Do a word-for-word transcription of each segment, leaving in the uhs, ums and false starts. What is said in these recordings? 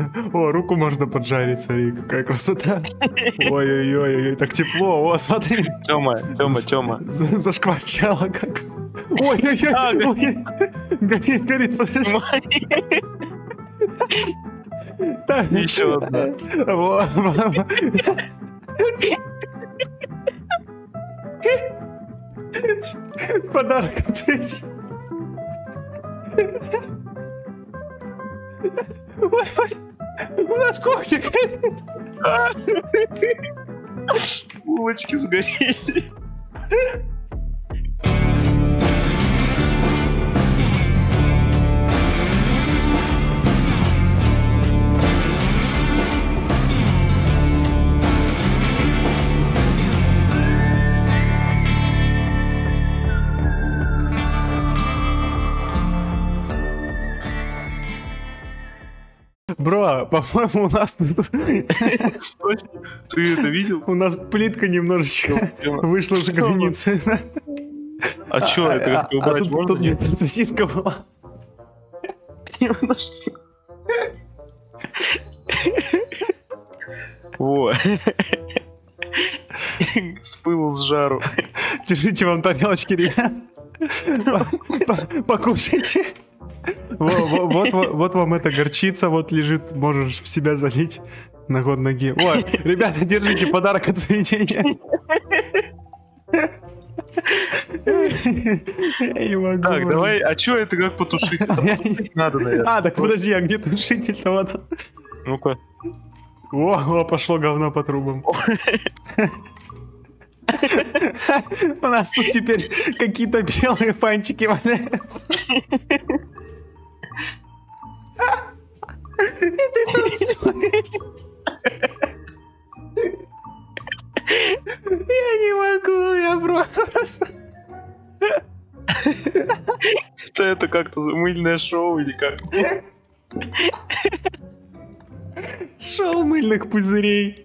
О, руку можно поджарить, смотри, какая красота. Ой-ой-ой, так тепло, о, смотри. Тёма, Тёма, Тёма. Зашкварчало как. Ой-ой-ой, горит, горит, подожди. Еще одна. Вот, подарок от свечи. Ой, ой, у нас кухня горит. Булочки сгорели. Бро, по-моему, у нас тут... Ты это видел? У нас плитка немножечко вышла за границы. А чё, это как-то убрать можно? Тут где-то сосиска была. Подожди. Во. С пылу, с жару. Держите вам тарелочки, ребят. Покушайте. Вот, вот, вот, вот вам эта горчица, вот лежит, можешь в себя залить на год ноги. О, ребята, держите подарок от заведения. Я не могу. Так, давай, а чё это как потушить? Надо, наверное. А, так подожди, огнетушитель-то вот. Ну-ка. О, о, пошло говно по трубам. У нас тут теперь какие-то белые фантики валяются. И ты танцуешь. Я не могу, я просто... Это, это как-то мыльное шоу или как? Шоу мыльных пузырей.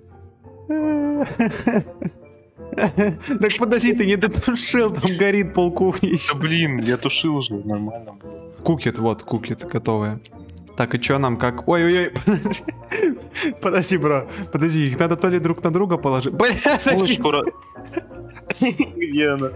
Так подожди, ты не дотушил, там горит полкухни еще. Да блин, я тушил уже, нормально было. Кукет, вот, кукет готовые. Так, и чё нам как... Ой-ой-ой, подожди. Подожди, бро, подожди, их надо то ли друг на друга положить. Бля, сосиска. Где она?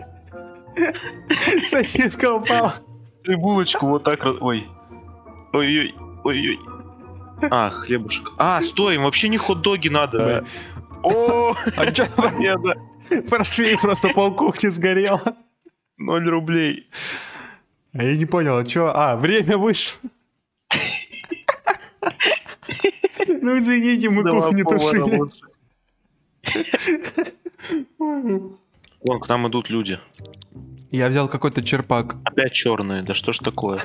Сосиска упала. Ты булочку вот так... Ой. Ой-ой, ой-ой. А, хлебушек. А, стой, им вообще не хот-доги надо. О, а чё, победа? Прошли, просто полкухни сгорело. Ноль рублей. А я не понял, а чё? А, время вышло. Ну извините, мы кухню тушили. Вон, к нам идут люди. Я взял какой-то черпак. Опять черные, да что ж такое?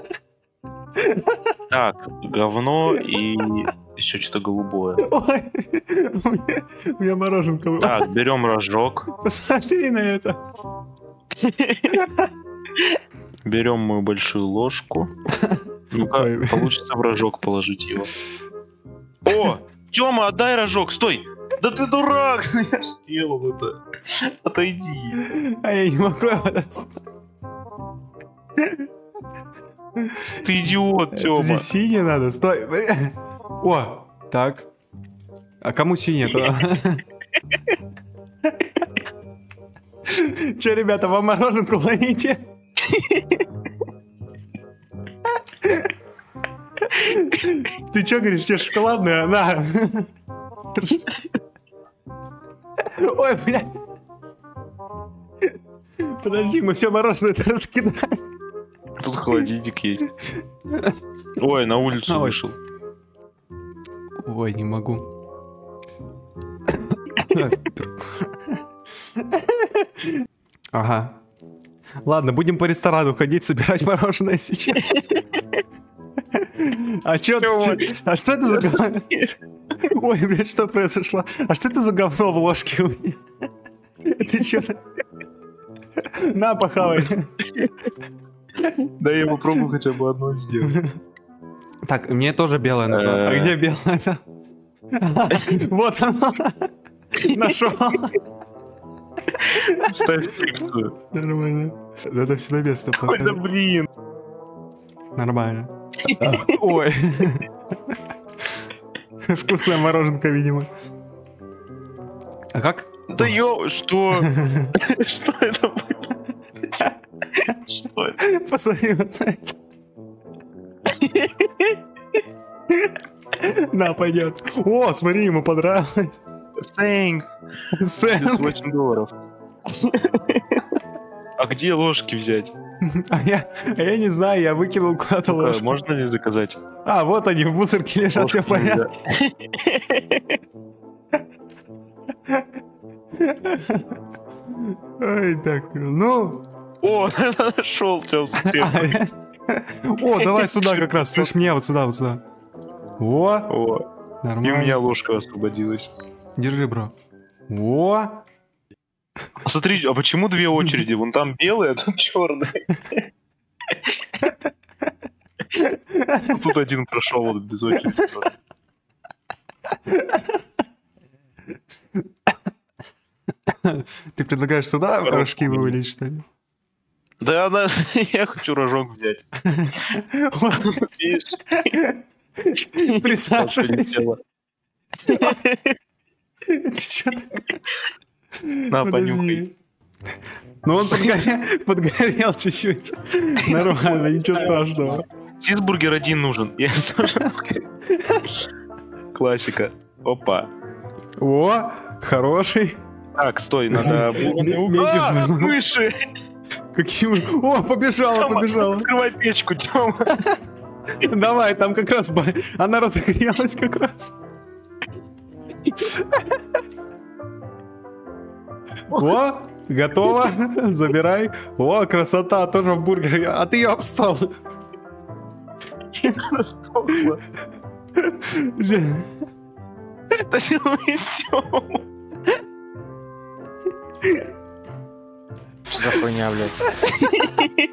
Так, говно и еще что-то голубое. Ой, у меня, у меня мороженка. Так, берем рожок. Посмотри на это. Берем мою большую ложку. Ну-ка, получится в рожок положить его. О, Тёма, отдай рожок, стой! Да ты дурак! Я ж делал это. Отойди. А я не могу его достать. Ты идиот, Тёма. Здесь синий надо, стой. О, так. А кому синий-то? Че, ребята, вам мороженку ловите? Ты чё говоришь, тебе шоколадная? На. Ой, блядь. Подожди, мы все мороженое-то раскидаем. Тут холодильник есть. Ой, на улицу Ой. вышел. Ой, не могу. Ага. Ладно, будем по ресторану ходить, собирать мороженое сейчас. А чё ты? А что это за говно? Ой, блядь, что произошло? А что это за говно в ложке у меня? Ты чё? На, похавай. Да я попробую хотя бы одно сделать. Так, мне тоже белое нужно. А где белое? Вот оно. Нашел. Ставь фикцию. Нормально. Надо все на место Ой, да поставить. блин. Нормально. Ой. Вкусная мороженка, видимо. А как? Да ё, что? Что это было? Что это? Посмотри вот на это. На, пойдет. О, смотри, ему понравилось. Thanks. Сэм. Плюс восемь долларов. А где ложки взять? А я, а я не знаю, я выкинул куда-то Ну-ка, ложку. можно ли заказать? А, вот они в мусорке лежат, Ложки все в порядке. Ой, так, ну... О, нашел, что смотри. А, реально? О, давай сюда как раз, слышь, мне вот сюда, вот сюда. О, О, и нормально. у меня ложка освободилась. Держи, бро. О, А смотри, а почему две очереди? Вон там белый, а тут черный. Тут один прошел вот без очереди. ты предлагаешь сюда рожки вывалить, что ли? Да, она... я хочу рожок взять. Видишь? Присаживайся. Ты чё так? На, понюхай. Ну он подгорел, подгорел чуть-чуть. Нормально, ничего страшного. Чизбургер один нужен. Я тоже... Классика. Опа. О, хороший. Так, стой, надо... Медиум. А, мыши! Какие мы... О, побежала, Тёма, побежала. открывай печку, Тёма. Давай, там как раз... ба- Она разогрелась как раз. О, готово. Забирай. О, красота, тоже в бургере. А ты ее обстал. Стопла. Да чего мы Тёма? Что за хуйня, блядь?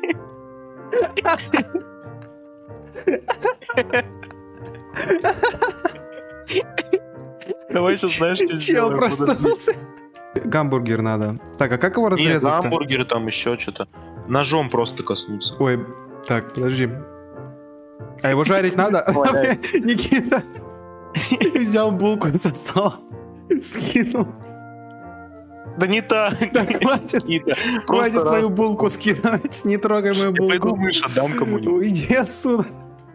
Давай сейчас, знаешь, что Чел сделаем? проснулся. Гамбургер надо. Так, а как его Нет, разрезать-то? гамбургеры там еще что-то. Ножом просто коснуться. Ой, так, подожди. А его жарить надо? Валяется. Никита взял булку со стола, скинул. Да не так. Да хватит, Никита, хватит просто мою раз булку скидывать, не трогай мою Я пойду булку. мышь отдам кому-нибудь. Уйди отсюда.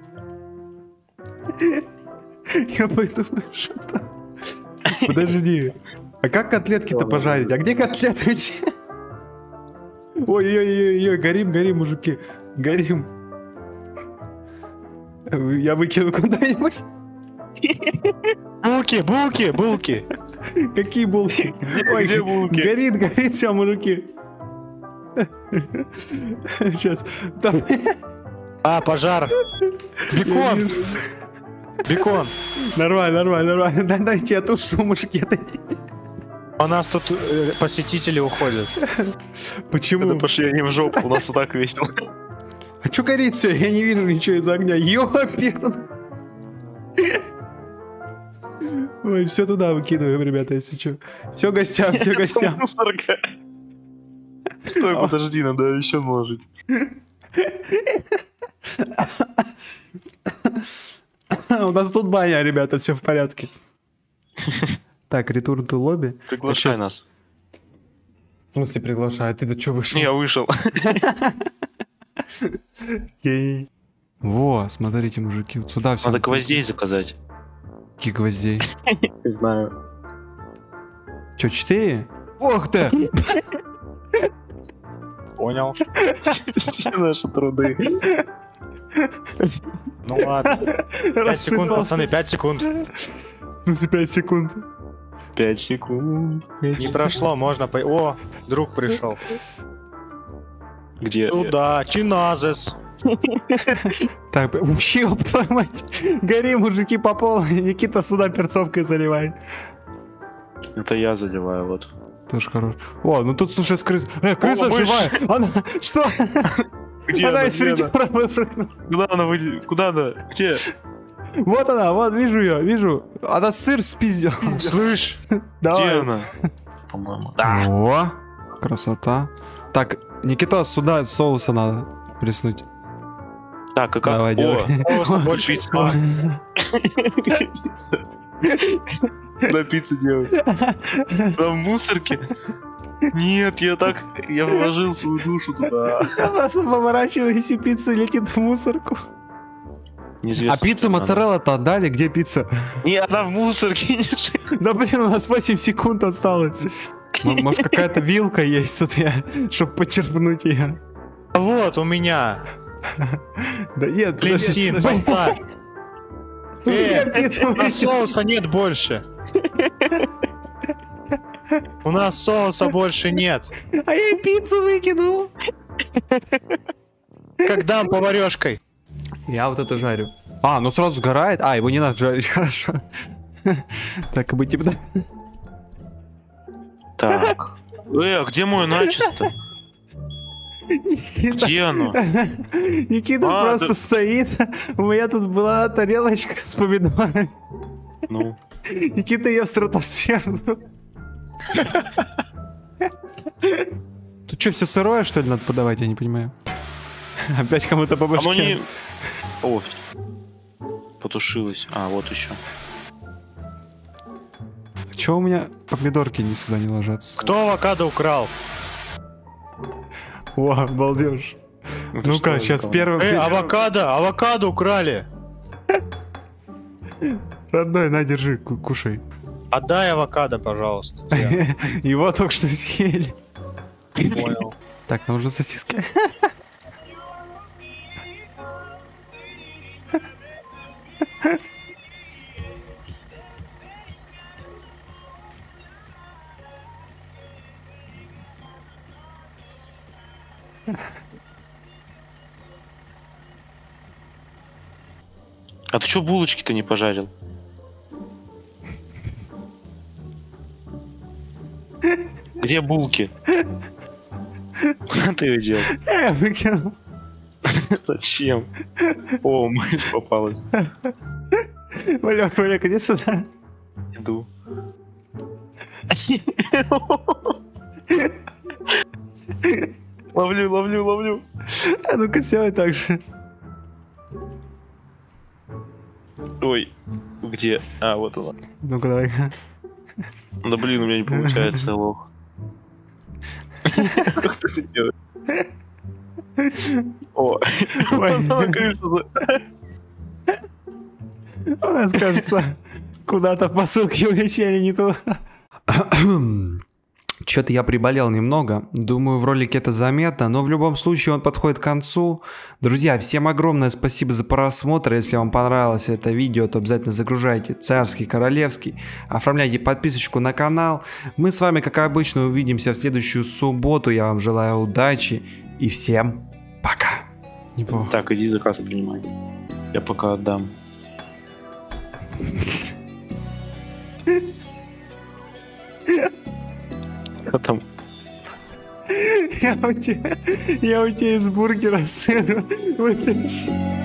Я пойду мышь отдам. Подожди. А как котлетки-то пожарить? А где котлеты? Ой-ой-ой, горим, горим, мужики. Горим. Я выкину куда-нибудь. Булки, булки, булки. Какие булки? Ой, где булки? Горит, горит, все, мужики. Сейчас. Там... А, пожар. Бекон, бекон. Нормально, нормально, нормально. Дай, дайте я тушу, мужики. Отойдите. У нас тут э, посетители уходят. Почему? Это пошли они в жопу, у нас и так весело. А чё горит все? Я не вижу ничего из огня. Ёперн. Ой, все туда выкидываем, ребята, если что. Все гостям, все гостям. Мусорка. Стой, подожди, надо еще наложить. У нас тут баня, ребята, все в порядке. Так, return to lobby. Приглашай нас. В смысле приглашай? А ты-то что вышел? Я вышел. Окей. Во, смотрите, мужики, вот сюда все. Надо гвоздей заказать. Каких гвоздей? Не знаю. Че, четыре? Ох ты! Понял. Все наши труды. Ну ладно. Пять секунд, пацаны, пять секунд. В смысле пять секунд? Пять секунд. Не прошло, можно по... О, друг пришел. Где? Ну да, чиназес. Так, ёб твою мать. Гори, мужики, по полной. Никита сюда перцовкой заливай. Это я заливаю, вот. Тоже хорош. О, ну тут, слушай, крыса. Э, крыса О, мышь. живая. Она... Что? Где Она она? из Где она? фритюра выпрыгнула. Куда она выйдет? Куда она? Где? Вот она, вот, вижу ее, вижу. Она сыр спиздила. Слышь, Давай. Где она? По-моему. Да. О, красота. Так, Никитос, сюда соуса надо плеснуть. Так, а как? Давай, О, делай. соуса больше. пицца. А, Пицца. На пиццу делать. На мусорке? Нет, я так... Я вложил свою душу туда. Я просто поворачиваюсь, и пицца летит в мусорку. Неизвестно, а пиццу моцарелла-то отдали? Где пицца? Не, она в мусорке. Да блин, у нас восемь секунд осталось. Может, какая-то вилка есть тут, я, чтобы почерпнуть ее. Вот, у меня. Да нет, Валентин, поставь. Э, у нас соуса нет больше. У нас соуса больше нет. А я пиццу выкинул. Как дам поварешкой. Я вот это жарю. А, ну сразу сгорает. А, его не надо жарить, хорошо. Так, быть типа... Так. Э, а где мой начисто? Никита, Где оно? Никита А, просто да... стоит. У меня тут была тарелочка с помидорами. Ну. Никита ее в стратосферу. Тут что, все сырое, что ли, надо подавать? Я не понимаю. Опять кому-то по башке. Оно не... О, потушилось. А, вот еще. Чего у меня помидорки не сюда не ложатся? Кто авокадо украл? О, балдеж. Ну-ка, сейчас первым... Эй, авокадо, авокадо украли. Родной, на, держи, кушай. Отдай авокадо, пожалуйста. Его только что съели. Понял. Так, ну уже сосиски. А ты чё булочки-то не пожарил? Где булки? Куда ты ее дел? Я выкинул. Зачем? О, мышь попалась. Валек, Валек, иди сюда. Иду. Ловлю, ловлю, ловлю. А ну-ка, сделай так же. Ой, где? А, вот она. Ну-ка, давай-ка. Да блин, у меня не получается, лох. Как ты это делаешь? О, на крышу. У нас, кажется, куда-то посылки улетели не туда. Что-то я приболел немного. Думаю, в ролике это заметно, но в любом случае он подходит к концу. Друзья, всем огромное спасибо за просмотр. Если вам понравилось это видео, то обязательно загружайте Царский Королевский. Оформляйте подписочку на канал. Мы с вами, как обычно, увидимся в следующую субботу. Я вам желаю удачи и всем пока. Неплохо. Так, иди заказ принимай. Я пока отдам. А там... Я у тебя, я у тебя из бургера сыр вытащил.